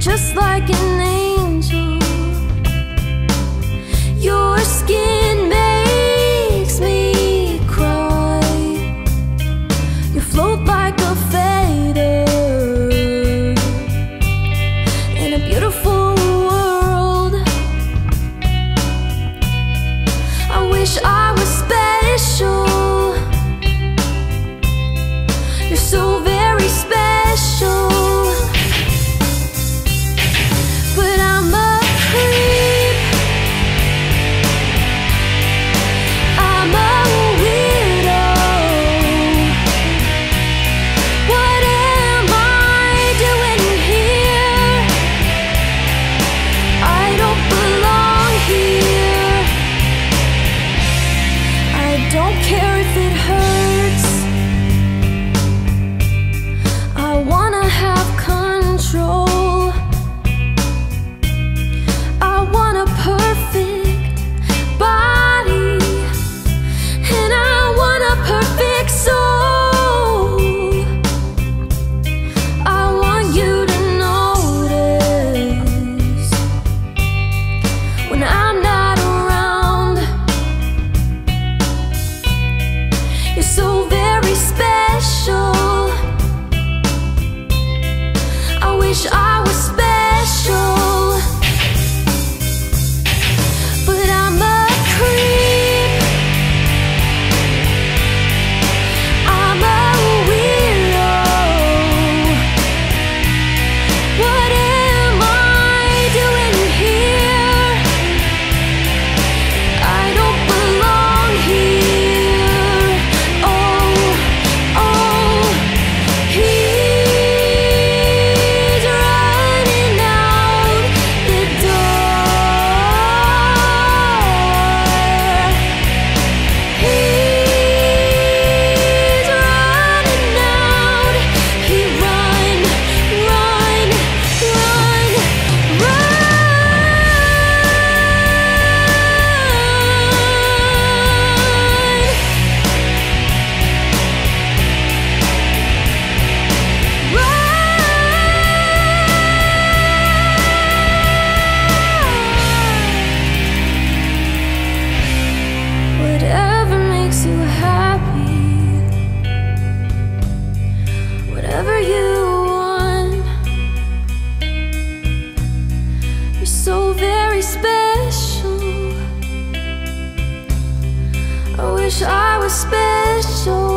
just like an angel. Your skin makes me cry. You float like a fader in a beautiful world. I wish I was special. You're so very special. But I'm a creep. I'm a weirdo. What am I doing here? I don't belong here. I don't care if it hurts. I wanna have control. I want a perfect body, and I want a perfect soul. I want you to notice when I'm not around. You're so very special. I wish I was special. But I'm a creep. I'm a weirdo. What am I doing here? I don't belong here. Oh, he's running out the door. He's running out. He run, run, run, whatever makes you happy, whatever you want. You're so very special. I wish I was special.